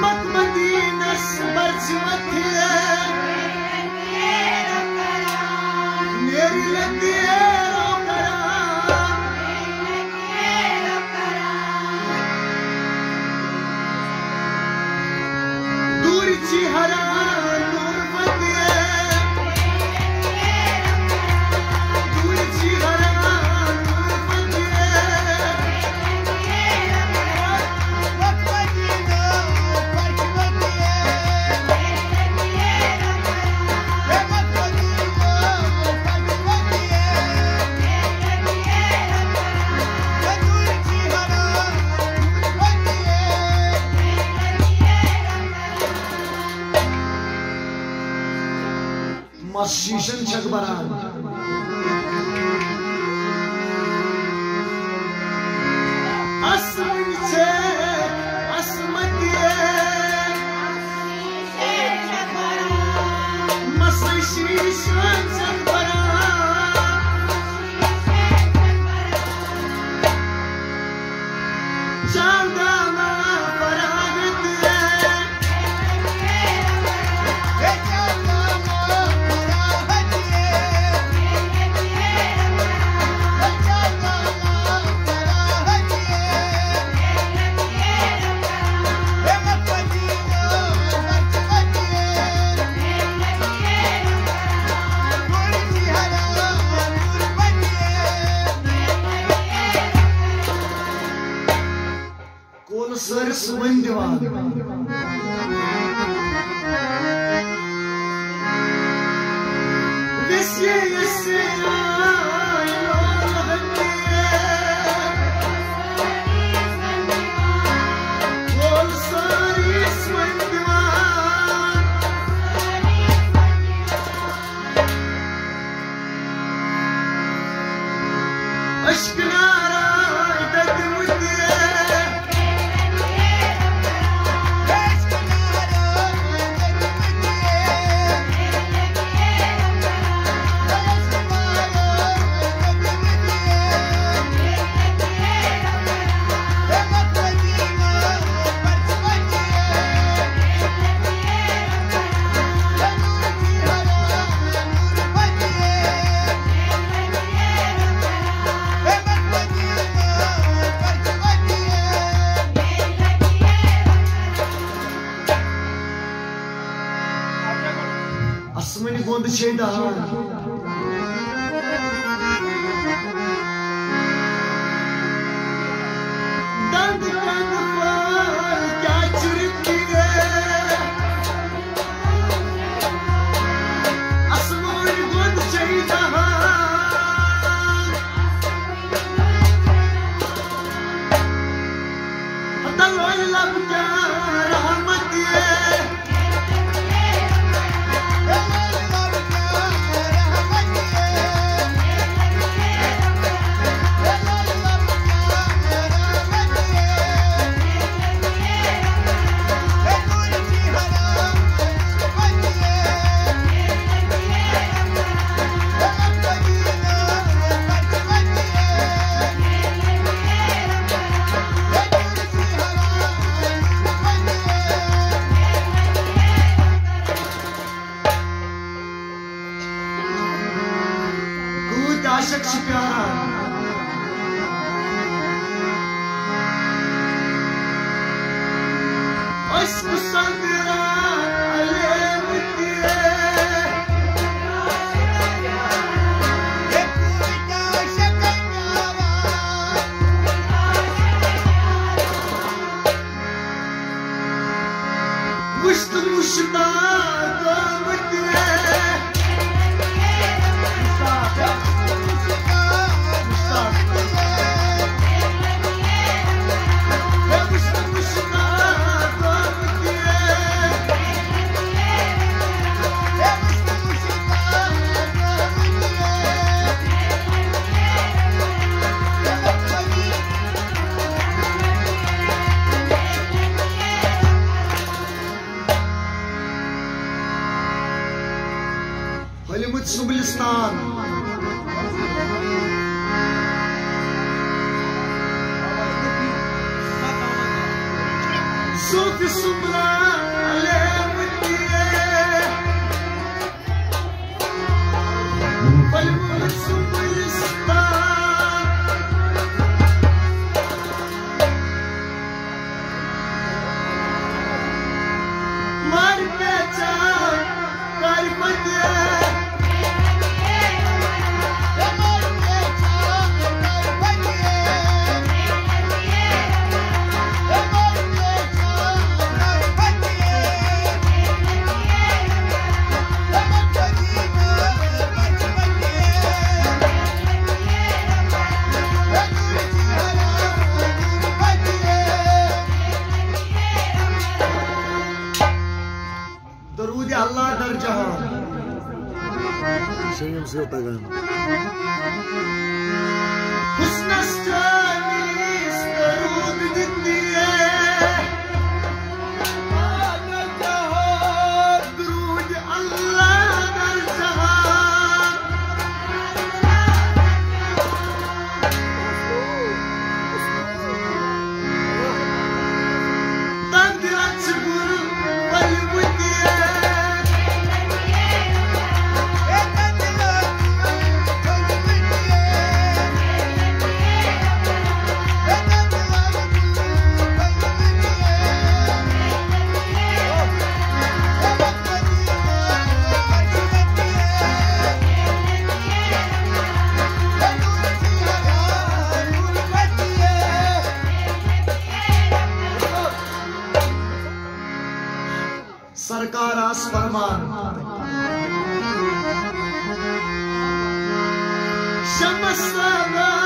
Madinas barçıvatı Neri letiero kara Durici hara nurvatiye Durici hara Masjidin çakbaran Asmın çek asmatiye Masjidin çakbaran Çaldama paragıtiye Sarıs Mandivan Vesiyesi Aşkına Asmani gold cheda Dand dand par kya chirti hai Asmani gold cheda Dal lab kya rahmat hai आशक से प्यारा उसको संगरा अले मुतिए ये पूरी का आशक प्यारा मुश्किल Mushtaq मुतिए Hollywood Subilistan صوفي السمراء عليه وديه والموت سمبلستان ماري بيتا كاري وديه درود الله در جهان شنو موسيقى غنى حسن استانيس درود جديه درود الله در جهان تقدر تصبر والوديه सरकार आस फरमान शमस